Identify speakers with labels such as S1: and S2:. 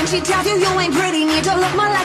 S1: she tells you you ain't pretty, need to look more